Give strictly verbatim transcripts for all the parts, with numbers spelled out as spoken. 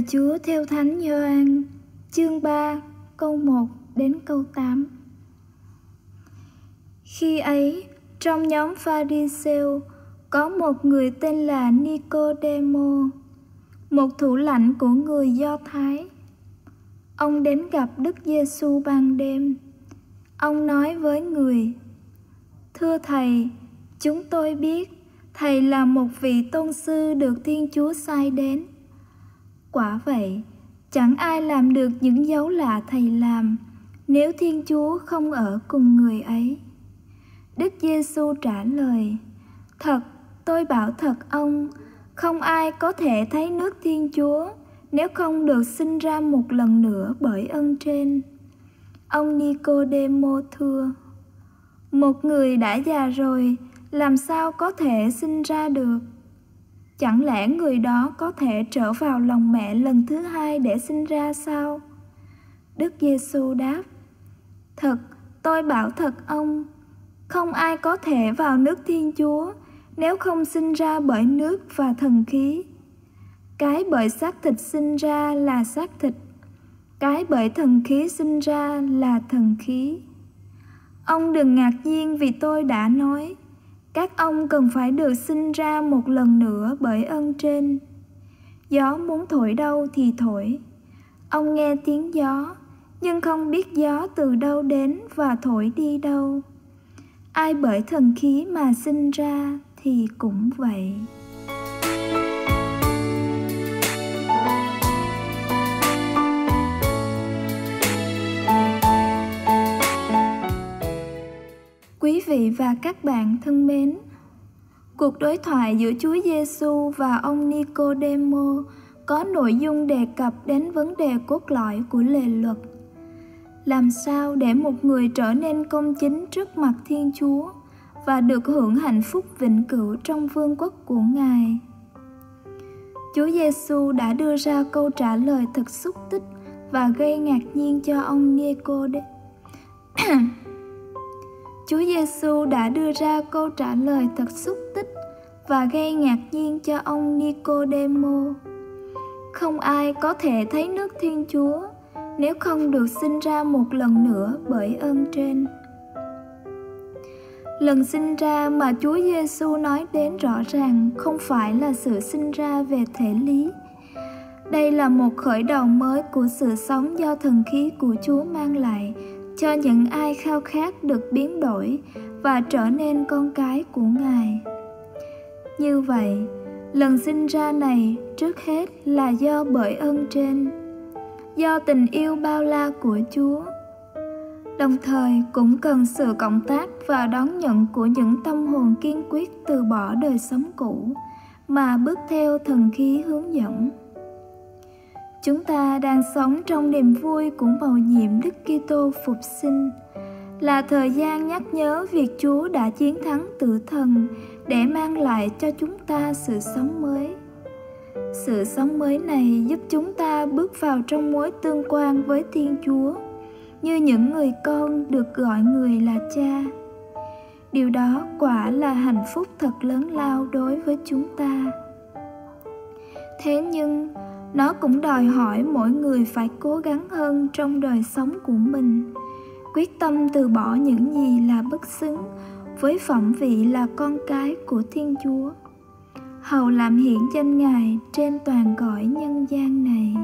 Lời Chúa theo Thánh Gioan, chương ba, câu một đến câu tám. Khi ấy, trong nhóm Pha-ri-sêu có một người tên là Ni-cô-đê-mô, một thủ lãnh của người Do Thái. Ông đến gặp Đức Giê-xu ban đêm. Ông nói với người: "Thưa Thầy, chúng tôi biết Thầy là một vị tôn sư được Thiên Chúa sai đến. Quả vậy, chẳng ai làm được những dấu lạ Thầy làm nếu Thiên Chúa không ở cùng người ấy." Đức Giê-xu trả lời: "Thật, tôi bảo thật ông, không ai có thể thấy nước Thiên Chúa nếu không được sinh ra một lần nữa bởi ân trên." Ông Ni-cô-đê-mô thưa: "Một người đã già rồi, làm sao có thể sinh ra được? Chẳng lẽ người đó có thể trở vào lòng mẹ lần thứ hai để sinh ra sao?" Đức Giê-xu đáp: "Thật, tôi bảo thật ông, không ai có thể vào nước Thiên Chúa nếu không sinh ra bởi nước và thần khí. Cái bởi xác thịt sinh ra là xác thịt, cái bởi thần khí sinh ra là thần khí. Ông đừng ngạc nhiên vì tôi đã nói, các ông cần phải được sinh ra một lần nữa bởi ân trên. Gió muốn thổi đâu thì thổi. Ông nghe tiếng gió, nhưng không biết gió từ đâu đến và thổi đi đâu. Ai bởi thần khí mà sinh ra thì cũng vậy." Quý vị và các bạn thân mến, cuộc đối thoại giữa Chúa Giê-xu và ông Ni-cô-đê-mô có nội dung đề cập đến vấn đề cốt lõi của lề luật. Làm sao để một người trở nên công chính trước mặt Thiên Chúa và được hưởng hạnh phúc vĩnh cửu trong vương quốc của Ngài? Chúa Giê-xu đã đưa ra câu trả lời thật xúc tích và gây ngạc nhiên cho ông Ni-cô-đê. Chúa Giê-xu đã đưa ra câu trả lời thật xúc tích và gây ngạc nhiên cho ông Ni-cô-đê-mô. Không ai có thể thấy nước Thiên Chúa nếu không được sinh ra một lần nữa bởi ơn trên. Lần sinh ra mà Chúa Giê-xu nói đến rõ ràng không phải là sự sinh ra về thể lý. Đây là một khởi đầu mới của sự sống do thần khí của Chúa mang lại cho những ai khao khát được biến đổi và trở nên con cái của Ngài. Như vậy, lần sinh ra này trước hết là do bởi ơn trên, do tình yêu bao la của Chúa. Đồng thời cũng cần sự cộng tác và đón nhận của những tâm hồn kiên quyết từ bỏ đời sống cũ mà bước theo thần khí hướng dẫn. Chúng ta đang sống trong niềm vui của mầu nhiệm Đức Kitô phục sinh, là thời gian nhắc nhớ việc Chúa đã chiến thắng tử thần để mang lại cho chúng ta sự sống mới. Sự sống mới này giúp chúng ta bước vào trong mối tương quan với Thiên Chúa, như những người con được gọi người là cha. Điều đó quả là hạnh phúc thật lớn lao đối với chúng ta. Thế nhưng, nó cũng đòi hỏi mỗi người phải cố gắng hơn trong đời sống của mình, quyết tâm từ bỏ những gì là bất xứng với phẩm vị là con cái của Thiên Chúa, hầu làm hiển danh Ngài trên toàn cõi nhân gian này.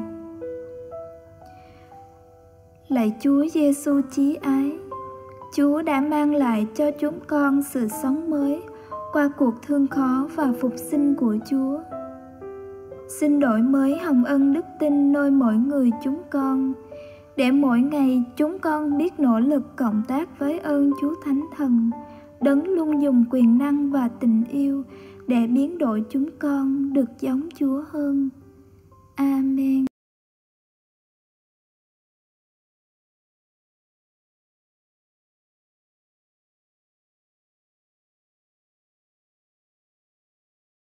Lạy Chúa Giê-xu chí ái, Chúa đã mang lại cho chúng con sự sống mới qua cuộc thương khó và phục sinh của Chúa. Xin đổi mới hồng ân đức tin nơi mỗi người chúng con, để mỗi ngày chúng con biết nỗ lực cộng tác với ơn Chúa Thánh Thần, Đấng luôn dùng quyền năng và tình yêu để biến đổi chúng con được giống Chúa hơn. Amen.